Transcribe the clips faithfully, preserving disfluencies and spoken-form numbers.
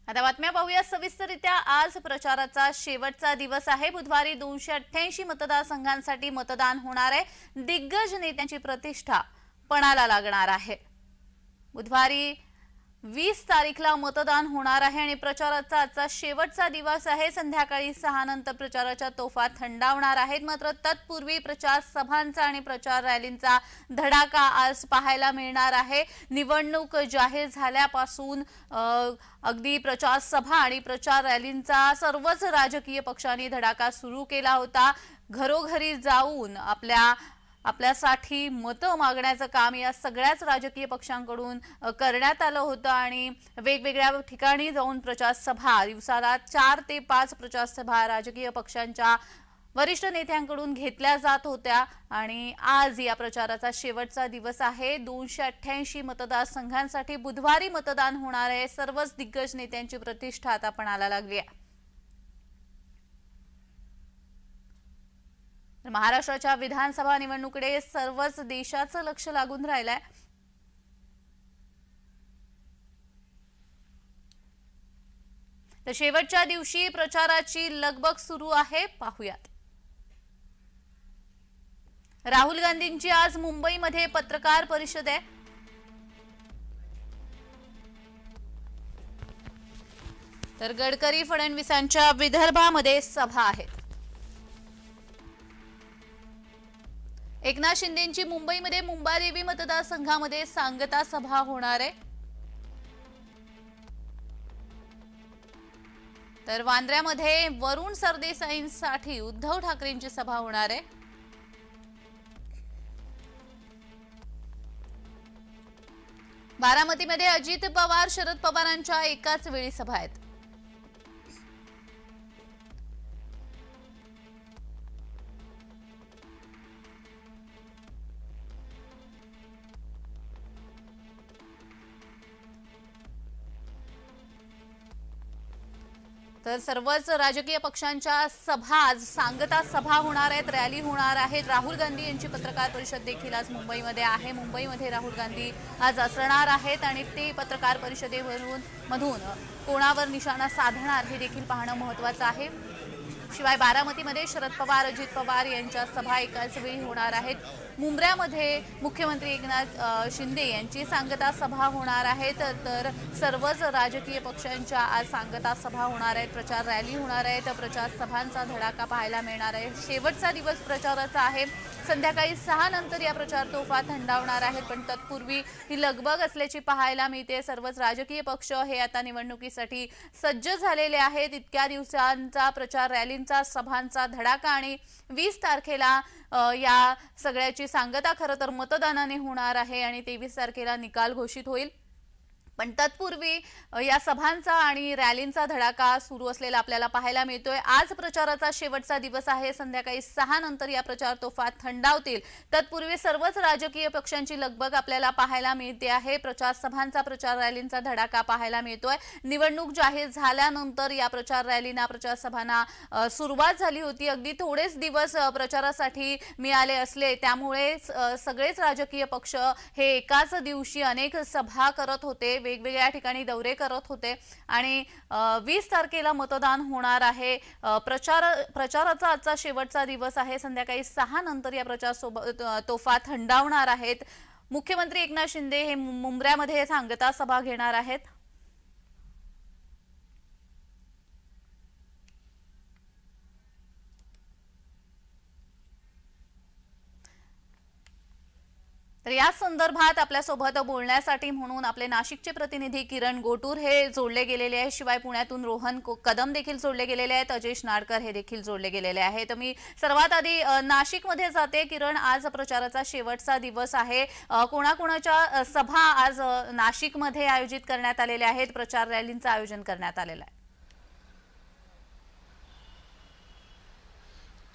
आता बातम्या पाहूया सविस्तररित्या। आज प्रचाराचा शेवटचा दिवस आहे। बुधवारी दोनशे अठ्ठ्याऐंशी मतदारसंघांसाठी मतदान होणार आहे। दिग्गज नेत्यांची प्रतिष्ठा पणाला लागणार आहे। बुधवारी वीस तारीखला मतदान होणार आहे आणि प्रचाराचा आजचा शेवटचा दिवस आहे। संध्याकाळी सहा नंतर प्रचाराच्या तोफा थंडावणार आहेत। मात्र तत्पूर्वी प्रचार सभांचा आणि प्रचार रॅलींचा धडाका आज पाहायला मिळणार आहे। निवडणूक जाहीर झाल्यापासून अगदी प्रचार सभा आणि प्रचार रॅलींचा सर्वच राजकीय पक्षांनी धडाका सुरू केला होता। घरोघरी जाऊन आपल्या आपल्यासाठी मतं मागण्याचं काम या सगळ्याच राजकीय पक्षांकडून करण्यात आलं होतं आणि वेगवेगळ्या ठिकाणी जाऊन प्रचार सभा दिवसाला चार ते पाच प्रचार सभा राजकीय पक्षांच्या वरिष्ठ नेत्यांकडून घेतल्या जात होत्या आणि आज या प्रचाराचा शेवटचा दिवस आहे। दोनशे अठ्ठ्याऐंशी मतदारसंघांसाठी बुधवारी मतदान होणार आहे। सर्वच दिग्गज नेत्यांची प्रतिष्ठा आता पणाला लागली आहे। महाराष्ट्राच्या विधानसभा निवडणुकीकडे सर्वच देशाचं लक्ष लागून राहिलंय। तर शेवटच्या दिवशी प्रचाराची लगबग सुरू आहे, पाहूयात। राहुल गांधींची आज मुंबईमध्ये पत्रकार परिषद आहे। तर गडकरी फडणवीसांच्या विदर्भामध्ये सभा आहेत। एकनाथ शिंदेंची मुंबईमध्ये मुंबादेवी मतदारसंघामध्ये सांगता सभा होणार आहे। तर वांद्र्यामध्ये वरुण सरदेसाईंसाठी उद्धव ठाकरेंची सभा होणार आहे। बारामतीमध्ये अजित पवार शरद पवारांच्या एकाच वेळी सभा आहेत। तर सर्वच राजकीय पक्षांच्या सभा आज सांगता सभा होणार आहेत, रॅली होणार आहेत। राहुल गांधी यांची पत्रकार परिषद देखील आज मुंबईमध्ये आहे। मुंबईमध्ये राहुल गांधी आज असणार आहेत आणि ते पत्रकार परिषदेवरून मधून कोणावर निशाणा साधणार हे देखील पाहणं महत्त्वाचं आहे। शिवाय बारामतीमध्ये शरद पवार अजित पवार यांच्या सभा एकाच वेळी होणार आहेत। मुंब्र्यामध्ये मुख्यमंत्री एकनाथ शिंदे यांची सांगता सभा होणार आहेत। तर सर्वच राजकीय पक्षांच्या आज सांगता सभा होणार आहेत, प्रचार रॅली होणार आहेत, प्रचार सभांचा धडाका पाहायला मिळणार आहे। शेवटचा दिवस प्रचाराचा आहे। संध्याकाळी सहा नंतर या प्रचार तोफा थंडावणार आहेत, पण तत्पूर्वी ही लगबग असल्याची पाहायला मिळते। सर्वच राजकीय पक्ष हे आता निवडणुकीसाठी सज्ज झालेले आहेत। इतक्या दिवसांचा प्रचार रॅलींचा सभांचा धडाका आणि वीस तारखेला या सगळ्याची सांगता खरं तर मतदानाने होणार आहे आणि तेवीस तारखेला निकाल घोषित होईल। पण तत्पूर्वी या सभांचा आणि रॅलींचा धडाका सुरू असलेला आपल्याला पाहायला मिळतोय। आज प्रचाराचा शेवटचा दिवस आहे। संध्याकाळी सहा नंतर या प्रचार तोफा थंडावतील। तत्पूर्वी सर्वच राजकीय पक्षांची लगबग आपल्याला पाहायला मिळते आहे। प्रचार सभांचा प्रचार रॅलींचा धडाका पाहायला मिळतोय। निवडणूक जाहीर झाल्यानंतर या प्रचार रॅलींना प्रचार सभांना सुरुवात झाली होती। अगदी थोडेच दिवस प्रचारासाठी मिळाले असले त्यामुळे सगळेच राजकीय पक्ष हे एकाच दिवशी अनेक सभा करत होते, वेगवेगळ्या ठिकाणी दौरे करत होते आणि वीस तारखेला मतदान होणार आहे। प्रचार प्रचाराचा आजचा शेवटचा दिवस आहे। संध्याकाळी सहा नंतर या प्रचार तोफा थंडावणार आहेत। मुख्यमंत्री एकनाथ शिंदे हे मुंब्र्यामध्ये सांगता सभा घेणार आहेत। तर या संदर्भात आपल्यासोबत बोलण्यासाठी म्हणून आपले नाशिकचे प्रतिनिधी किरण गोटूर हे जोडले गेलेले आहेत। शिवाय पुण्यातून रोहन कदम देखील जोडले गेलेले आहेत। अजेश नाडकर हे देखील जोडले गेलेले आहेत। मी सर्वात आधी नाशिकमध्ये जाते। किरण, आज प्रचाराचा शेवटचा दिवस आहे। कोणाकोणाच्या सभा आज नाशिकमध्ये आयोजित करण्यात आलेल्या आहेत, प्रचार रॅलींचं आयोजन करण्यात आलेलं आहे?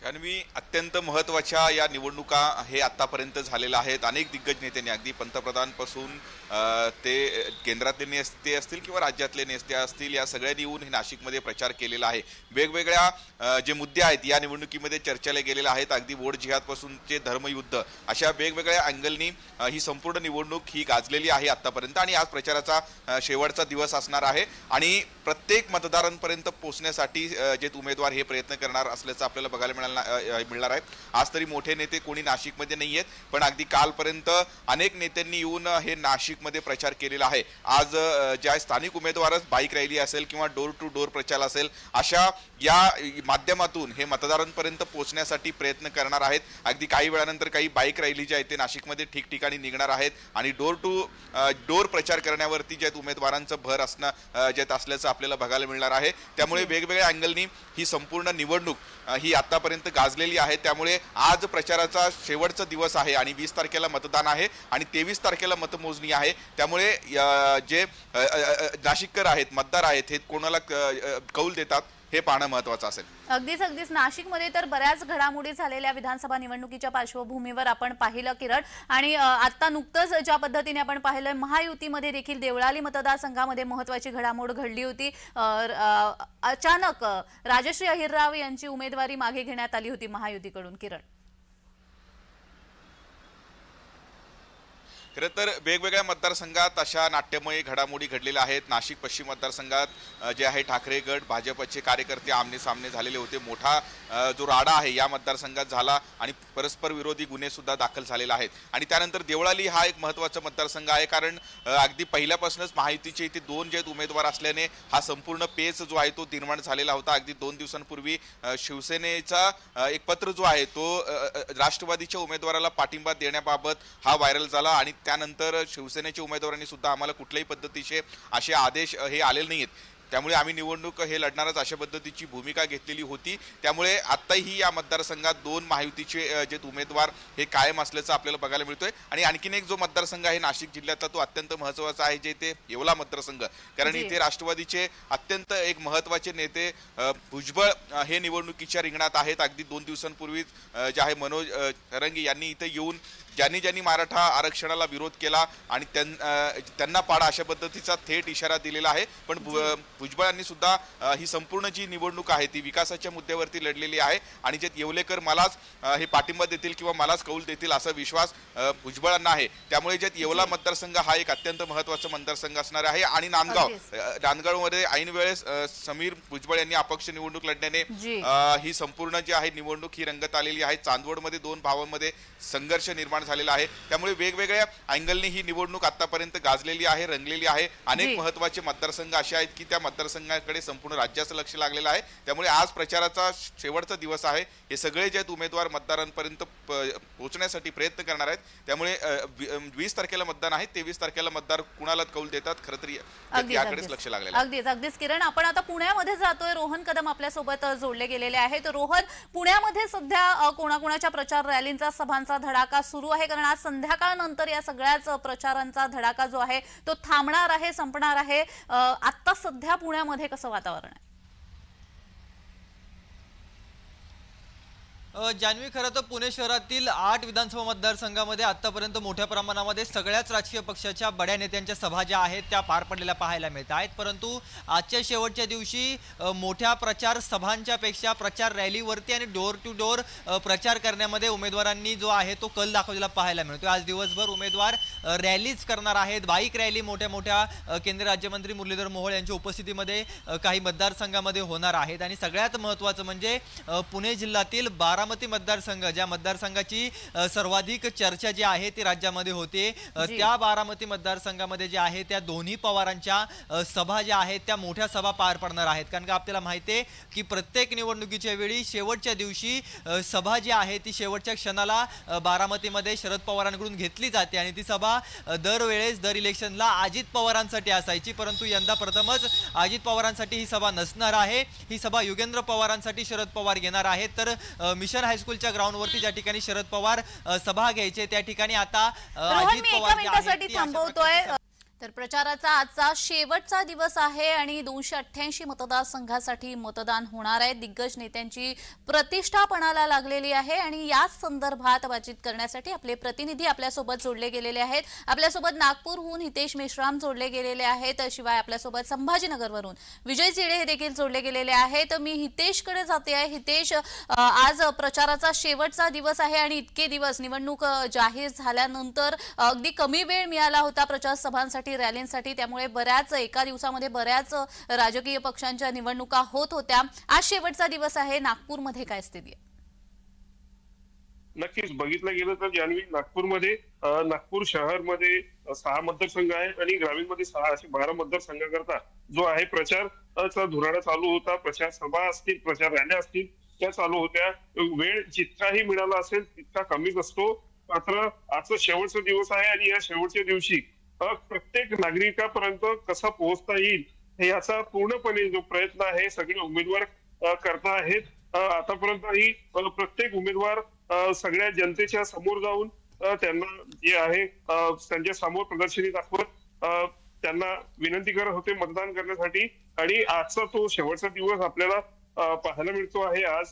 जानवी, अत्यंत महत्त्वाच्या या निवडणुका हे आतापर्यंत झालेल्या आहेत. अनेक दिग्गज नेत्यांनी, अगदी पंतप्रधानपासून ते केंद्रातले नेते असतील किंवा राज्यातले नेते असतील, या सगळ्यांनी येऊन हे नाशिकमध्ये प्रचार केलेला आहे. वेगवेगळ्या जे मुद्दे आहेत या निवडणुकीमध्ये चर्चेला गेलेले आहेत. अगदी वोट जिहादपासूनचे धर्मयुद्ध, अशा वेगवेगळ्या अँगलनी ही संपूर्ण निवडणूक ही गाजलेली आहे आतापर्यंत. आणि आज प्रचाराचा शेवटचा दिवस असणार आहे आणि प्रत्येक मतदारांपर्यंत पोहोचण्यासाठी जे उमेदवार हे प्रयत्न करणार असल्याचं आपल्याला बघायला मिळालं मिळणार आहे. आज तरी मोठे नेते कोणी नाशिकमध्ये नाही आहेत, पण अगदी कालपर्यंत अनेक नेत्यांनी येऊन हे नाशिकमध्ये प्रचार केलेला आहे. आज ज्या स्थानिक उमेदवारच बाईक रॅली असेल किंवा डोर टू डोर प्रचार असेल, अशा या माध्यमातून हे मतदारांपर्यंत पोहोचण्यासाठी प्रयत्न करणार आहेत. अगदी काही वेळानंतर काही बाईक रॅली ज्या आहेत ते नाशिकमध्ये ठिकठिकाणी निघणार आहेत आणि डोर टू डोर प्रचार करण्यावरती जे उमेदवारांचं भर असणं जे असल्याचं आपल्याला बघायला मिळणार आहे. त्यामुळे वेगवेगळ्या अँगलनी ही संपूर्ण निवडणूक ही आतापर्यंत गाजलेली आहे. त्यामुळे आज प्रचाराचा शेवटचा दिवस आहे आणि वीस तारखेला मतदान आहे आणि तेवीस तारखेला मतमोजणी आहे. त्यामुळे जे नाशिककर आहेत, मतदार आहेत, हे कोणाला कौल देतात हे पाहणं महत्त्वाचं असेल. अगदीच अगदीच नाशिकमध्ये तर बऱ्याच घडामोडी झालेल्या विधानसभा निवडणुकीच्या पार्श्वभूमीवर आपण पाहिलं किरण. आणि आता नुकतंच ज्या पद्धतीने आपण पाहिलं, महायुतीमध्ये देखील देवळाली मतदारसंघामध्ये महत्त्वाची घडामोड घडली होती. अचानक राजश्री अहिरराव यांची उमेदवारी मागे घेण्यात आली होती महायुतीकडून. किरण, खरं तर वेगवेगळ्या मतदारसंघात अशा नाट्यमय घडामोडी घडलेल्या आहेत. नाशिक पश्चिम मतदारसंघात जे आहे ठाकरे गट भाजपचे कार्यकर्ते आमने सामने झालेले होते. मोठा जो राडा आहे या मतदारसंघात झाला आणि परस्पर विरोधी गुन्हे सुद्धा दाखल झालेले आहेत. आणि त्यानंतर देवळाली हा एक महत्त्वाचा मतदारसंघ आहे, कारण अगदी पहिल्यापासूनच महायुतीचे इथे दोन जे उमेदवार असल्याने हा संपूर्ण पेच जो आहे तो निर्माण झालेला होता. अगदी दोन दिवसांपूर्वी शिवसेनेचा एक पत्र जो आहे तो राष्ट्रवादीच्या उमेदवाराला पाठिंबा देण्याबाबत हा व्हायरल झाला आणि त्यानंतर शिवसेनेच्या उमेदवारांनी सुद्धा आम्हाला कुठल्याही पद्धतीचे असे आदेश हे आलेले नाहीत, त्यामुळे आम्ही निवडणूक हे लढणारच अशा पद्धतीची भूमिका घेतलेली होती. त्यामुळे आताही या मतदारसंघात दोन महायुतीचे जे उमेदवार हे कायम असल्याचं आपल्याला बघायला मिळतोय. आणि आणखीन एक जो मतदारसंघ आहे नाशिक जिल्ह्यातला तो अत्यंत महत्त्वाचा आहे, जे ते येवला मतदारसंघ, कारण इथे राष्ट्रवादीचे अत्यंत एक महत्त्वाचे नेते भुजबळ हे निवडणुकीच्या रिंगणात आहेत. अगदी दोन दिवसांपूर्वीच जे आहे मनोज तरंगे यांनी इथे येऊन ज्यांनी ज्यांनी मराठा आरक्षणाला विरोध केला आणि त्यांना पाडा अशा पद्धतीचा थेट इशारा दिलेला आहे. पण भुजबळांनी सुद्धा ही संपूर्ण जी निवडणूक आहे ती विकासाच्या मुद्द्यावरती लढलेली आहे आणि जे येवलेकर मलाच हे पाठिंबा देतील किंवा मलाच कौल देतील असा विश्वास भुजबळांना आहे. त्यामुळे जे येवला मतदारसंघ हा एक अत्यंत महत्त्वाचा मतदारसंघ असणार आहे. आणि नांदगाव नांदगावमध्ये ऐन वेळेस समीर भुजबळ यांनी अपक्ष निवडणूक लढण्याने ही संपूर्ण जी आहे निवडणूक ही रंगत आलेली आहे. चांदवडमध्ये दोन भावांमध्ये संघर्ष निर्माण झालेला आहे. त्यामुळे वेगवेगळ्या अँगलने ही निवडणूक आतापर्यंत गाजलेली आहे, रंगलेली आहे. अनेक महत्त्वाचे मतदारसंघ असे आहेत की त्या मतदारसंघाकडे संपूर्ण राज्याचं लक्ष लागलेलं आहे. त्यामुळे आज प्रचाराचा शेवटचा दिवस आहे. हे सगळे जे उमेदवार मतदारांपर्यंत पोहोचण्यासाठी प्रयत्न करणार आहेत. त्यामुळे वीस तारखेला मतदान आहे, तेवीस तारखेला मतदार कुणाला कौल देतात खरं तर याकडेच लक्ष लागलेलं आहे. अगदीच अगदीच किरण, आपण आता पुण्यामध्ये जातोय. रोहन कदम आपल्यासोबत जोडले गेलेले आहेत. रोहन, पुण्यामध्ये सध्या कोणाकोणाच्या प्रचार रॅलींचा, सभांचा धडाका सुरू आहे, कारण आज संध्याकाळनंतर या सगळ्याच प्रचारांचा धडाका जो आहे तो थांबणार आहे, संपणार आहे. आता सध्या पुण्यामध्ये कसं वातावरण आहे? जान्हवी, खरं तर पुणे शहरातील आठ विधानसभा मतदारसंघामध्ये आतापर्यंत मोठ्या प्रमाणामध्ये सगळ्याच राजकीय पक्षाच्या बड्या नेत्यांच्या सभा ज्या आहेत त्या पार पडलेल्या पाहायला मिळत आहेत. परंतु आजच्या शेवटच्या दिवशी मोठ्या प्रचार सभांच्या पेक्षा प्रचार रॅलीवरती आणि डोर टू डोर प्रचार करण्यामध्ये उमेदवारांनी जो आहे तो कल दाखवलेला पाहायला मिळतो. आज दिवसभर उमेदवार रॅलीज करणार आहेत. बाईक रॅली मोठ्या मोठ्या केंद्रीय राज्यमंत्री मुरलीधर मोहोळ यांच्या उपस्थितीमध्ये काही मतदारसंघामध्ये होणार आहेत. आणि सगळ्यात महत्त्वाचं म्हणजे पुणे जिल्ह्यातील बारा बारामती मतदारसंघ, ज्या मतदारसंघाची सर्वाधिक चर्चा जी आहे ती राज्यामध्ये होते, त्या बारामती मतदारसंघामध्ये जे आहे त्या दोन्ही पवारांच्या सभा ज्या आहेत त्या मोठ्या सभा पार पडणार आहेत. कारण का आपल्याला माहिती आहे की प्रत्येक निवडणुकीच्या वेळी शेवटच्या दिवशी सभा जी आहे ती शेवटच्या क्षणाला बारामतीमध्ये शरद पवारांकडून घेतली जाते आणि ती सभा दरवेळेस दर इलेक्शनला अजित पवारांसाठी असायची. परंतु यंदा प्रथमच अजित पवारांसाठी ही सभा नसणार आहे. ही सभा युगेंद्र पवारांसाठी शरद पवार घेणार आहेत. तर मिशन हायस्कूलच्या ग्राउंडवरती ज्या ठिकाणी शरद पवार सभा घ्यायचे त्या ठिकाणी आता अजित पवार थांबवतोय. तर प्रचाराचा आजचा शेवटचा दिवस आहे आणि दोनशे अठ्ठ्याऐंशी मतदारसंघासाठी मतदान होणार आहे. दिग्गज नेत्यांची प्रतिष्ठा पणाला लागलेली आहे आणि याच संदर्भात बातचीत करण्यासाठी आपले प्रतिनिधी आपल्यासोबत जोडले गेलेले आहेत. आपल्यासोबत नागपूरहून हितेश मेश्राम जोडले गेलेले आहेत. शिवाय आपल्यासोबत संभाजीनगरवरून विजय चिडे हे देखील जोडले गेलेले आहेत. मी हितेशकडे जाते आहे. हितेश, आज प्रचाराचा शेवटचा दिवस आहे आणि इतके दिवस निवडणूक जाहीर झाल्यानंतर अगदी कमी वेळ मिळाला होता प्रचार सभांसाठी, रॅलींसाठी, त्यामुळे बऱ्याच एका दिवसामध्ये बऱ्याच राजकीय पक्षांच्या निवडणुका होत होत्या. आज शेवटचा दिवस आहे. नागपूरमध्ये काय स्थिती आहे? नक्कीच बघितलं गेलं तर जान्हवी, नागपूरमध्ये नागपूर शहरमध्ये सहा मतदारसंघ आहेत आणि ग्रामीणमध्ये सहा असे बारा मतदारसंघाकरता जो आहे प्रचारचा धुराडा चालू होता. प्रचार सभा असतील, प्रचार रॅल्या असतील, त्या चालू होत्या. वेळ जितकाही मिळाला असेल तितका कमीच असतो. मात्र आजचा शेवटचा दिवस आहे आणि या शेवटच्या दिवशी प्रत्येक नागरिकापर्यंत कसा पोहोचता येईल हे याचा पूर्णपणे जो प्रयत्न आहे सगळे उमेदवार करता आहेत. आतापर्यंतही प्रत्येक उमेदवार सगळ्या जनतेच्या समोर जाऊन त्यांना जे आहे त्यांच्या समोर प्रदर्शनी दाखवत त्यांना विनंती करत होते मतदान करण्यासाठी. आणि आजचा तो शेवटचा दिवस आपल्याला पाहायला मिळतो आहे. आज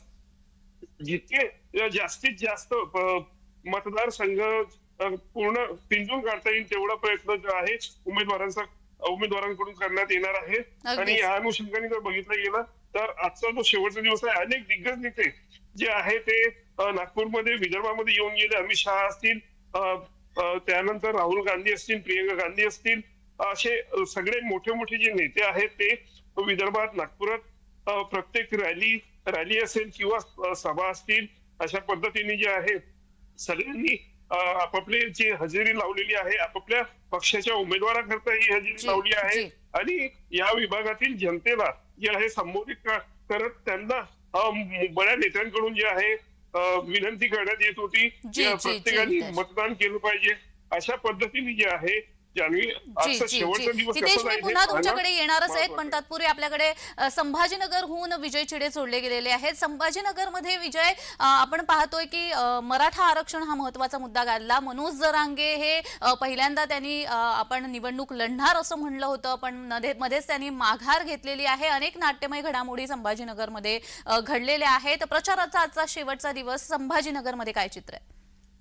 जितके जास्तीत जास्त मतदारसंघ पूर्ण पिंजून काढता येईल तेवढा प्रयत्न जो आहे उमेदवारांचा उमेदवारांकडून करण्यात येणार आहे. आणि या अनुषंगाने जर बघितलं गेलं तर आजचा जो शेवटचा दिवस आहे, अनेक दिग्गज नेते जे आहे ते नागपूरमध्ये, विदर्भामध्ये येऊन गेले. अमित शहा असतील, त्यानंतर राहुल गांधी असतील, प्रियंका गांधी असतील, असे सगळे मोठे मोठे जे नेते आहेत ते विदर्भात, नागपुरात प्रत्येक रॅली रॅली असेल किंवा सभा असतील अशा पद्धतीने जे आहे सगळ्यांनी आपापले जी हजेरी लावलेली आहे, आपापल्या पक्षाच्या उमेदवाराकरता ही हजेरी लावली आहे. आणि या विभागातील जनतेला जे आहे संबोधित करत त्यांना बड्या नेत्यांकडून जे आहे विनंती करण्यात येत होती प्रत्येकाने मतदान केलं पाहिजे. अशा पद्धतीने जे आहे जान्हवी, आजचा शेवटचा दिवस हितेश, मी पुन्हा तुमच्याकडे येणारच आहेत, पण तत्पूर्वी आपल्याकडे संभाजीनगरहून विजय चिडे जोडले गेलेले आहेत. संभाजीनगरमध्ये विजय, आपण पाहतोय की मराठा आरक्षण हा महत्वाचा मुद्दा गाजला. मनोज जरांगे हे पहिल्यांदा त्यांनी आपण निवडणूक लढणार असं म्हणलं होतं, पण मध्येच त्यांनी माघार घेतलेली आहे. अनेक नाट्यमय घडामोडी संभाजीनगरमध्ये घडलेल्या आहेत. प्रचाराचा आजचा शेवटचा दिवस संभाजीनगरमध्ये काय चित्र आहे?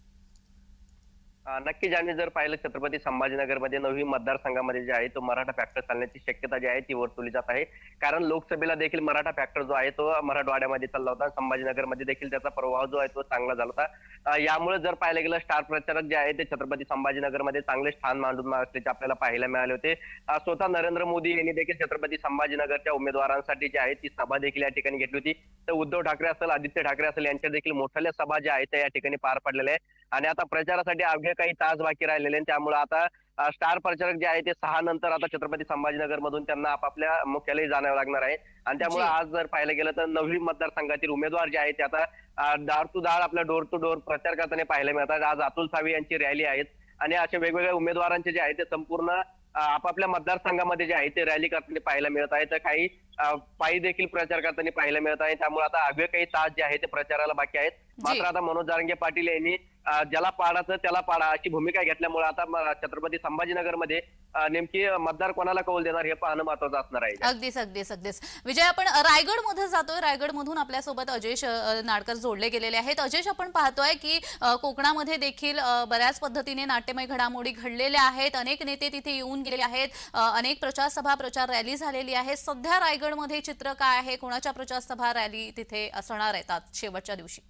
नक्की जान्हवी, जर पाहिलं छत्रपती संभाजीनगरमध्ये नवी मतदारसंघामध्ये जे आहे तो मराठा फॅक्टर चालण्याची शक्यता जी आहे ती वर्तवली जात आहे. कारण लोकसभेला देखील मराठा फॅक्टर जो आहे तो मराठवाड्यामध्ये चालला होता. संभाजीनगरमध्ये देखील त्याचा प्रभाव जो आहे तो चांगला झाला होता. यामुळे जर पाहिलं गेलं स्टार प्रचारक जे आहे ते छत्रपती संभाजीनगरमध्ये चांगले स्थान मांडून असल्याचे आपल्याला पाहायला मिळाले होते. स्वतः नरेंद्र मोदी यांनी देखील छत्रपती संभाजीनगरच्या उमेदवारांसाठी जी आहे ती सभा देखील या ठिकाणी घेतली होती. तर उद्धव ठाकरे असेल, आदित्य ठाकरे असेल, यांच्या देखील मोठ्या सभा ज्या आहेत त्या या ठिकाणी पार पडलेल्या आहे. आणि आता प्रचारासाठी अवघे काही तास बाकी राहिलेले, त्यामुळे आता स्टार प्रचारक जे आहे ते सहा नंतर आता छत्रपती संभाजीनगर मधून त्यांना आपापल्या मुख्यालयी जाण्यावं लागणार आहे. आणि त्यामुळे आज जर पाहिलं गेलं तर नवी मतदारसंघातील उमेदवार जे आहेत ते आता दार टू दार आपल्या डोर टू डोर प्रचार करताना पाहायला मिळतात. आज अतुल सावे यांची रॅली आहेत आणि अशा वेगवेगळ्या उमेदवारांचे जे आहे ते संपूर्ण आपापल्या मतदारसंघामध्ये जे आहे ते रॅली करताना पाहायला मिळत आहे. तर काही पायी देखील प्रचार करताना पाहायला मिळत आहे. त्यामुळे आता अवघे काही तास जे आहे ते प्रचाराला बाकी आहेत. मात्र आता मनोज जरांगे पाटील यांनी ज्याला पाडाचं त्याला पाडा अशी भूमिका घेतल्यामुळे आता छत्रपती संभाजीनगरमध्ये नेमकी मतदार कोणाला कौल देणार हे पाहणं महत्वाचं असणार आहे. अगदीच अगदीच अगदीच विजय, आपण रायगड मध्ये जातोय. रायगड मधून आपल्यासोबत अजयश नाडकर जोडले गेलेले आहेत. अजयश, आपण पाहतोय की कोकणामध्ये देखील बऱ्याच पद्धतीने नाट्यमय घडामोडी घडलेल्या आहेत. अनेक नेते तिथे येऊन गेले आहेत. अनेक प्रचार सभा, प्रचार रॅली झालेली आहे. सध्या रायगडमध्ये चित्र काय आहे? कोणाच्या प्रचार सभा, रॅली तिथे असणार आहेत आज शेवटच्या दिवशी?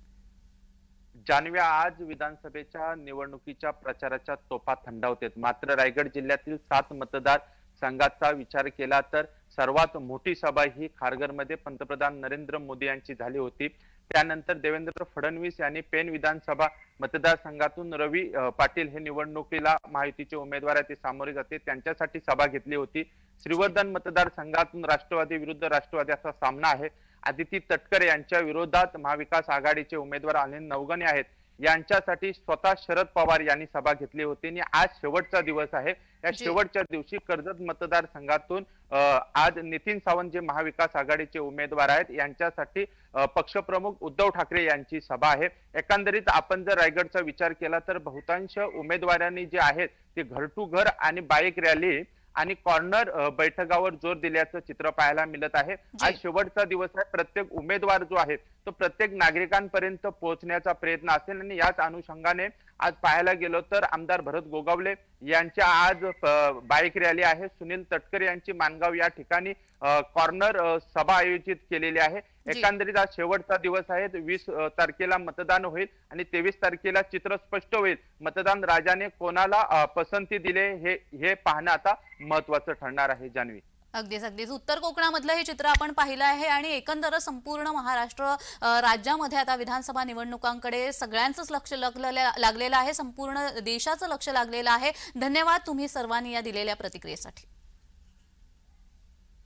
जान्हवी, आज विधानसभेच्या निवडणुकीच्या प्रचाराच्या तोफा थंडावतात. मात्र रायगड जिल्ह्यातील सात मतदार संघाचा विचार केला तर सर्वात मोठी सभा ही खारघरमध्ये पंतप्रधान नरेंद्र मोदी यांची झाली होती. त्यानंतर देवेंद्र फडणवीस यांनी पेन विधानसभा मतदारसंघातून रवी पाटील हे निवडणुकीला महायुतीचे उमेदवार आहेत ते सामोरे जाते त्यांच्यासाठी सभा घेतली होती. श्रीवर्धन मतदारसंघातून राष्ट्रवादी विरुद्ध राष्ट्रवादी असा सामना आहे. आदिती तटकरे यांच्या विरोधात महाविकास आघाडीचे उमेदवार अनिल नवगणे आहेत. यांच्यासाठी स्वतः शरद पवार यांनी सभा घेतली होती आणि आज शेवटचा दिवस आहे. या शेवटच्या दिवशी कर्जत मतदारसंघातून आज नितीन सावंत जे महाविकास आघाडीचे उमेदवार आहेत यांच्यासाठी पक्षप्रमुख उद्धव ठाकरे यांची सभा आहे। एकंदरीत आपण जर रायगडचा विचार केला तर बहुतांश उमेदवारांनी जे आहेत ते घर टू घर आणि बाईक रॅली आणि कॉर्नर बैठकावर जोर दिल्याचं चित्र पाहायला मिळत आहे। आज शेवटचा दिवस आहे, प्रत्येक उमेदवार जो आहे तो प्रत्येक नागरिकांपर्यंत पोहोचण्याचा प्रयत्न असेल आणि याच अनुषंगाने आज पाहायला गेलो तर आमदार भरत गोगावले यांच्या आज बाईक रॅली आहे। सुनील तटकरे यांची मानगाव या ठिकाणी कॉर्नर सभा आयोजित केलेली आहे। एकंदरीत आज शेवटचा दिवस आहे, वीस तारखेला मतदान होईल आणि तेवीस तारखेला चित्र स्पष्ट होईल मतदान राजाने कोणाला पसंती दिले हे हे पाहणं आता महत्वाचं ठरणार आहे। जान्हवी, अगदीच अगदीच उत्तर कोकणामधलं हे चित्र आपण पाहिलं आहे आणि एकंदर संपूर्ण महाराष्ट्र राज्यामध्ये आता विधानसभा निवडणुकांकडे सगळ्यांचंच लक्ष लागलेलं आहे, संपूर्ण देशाचं लक्ष लागलेलं आहे। धन्यवाद तुम्ही सर्वांनी या दिलेल्या प्रतिक्रियेसाठी।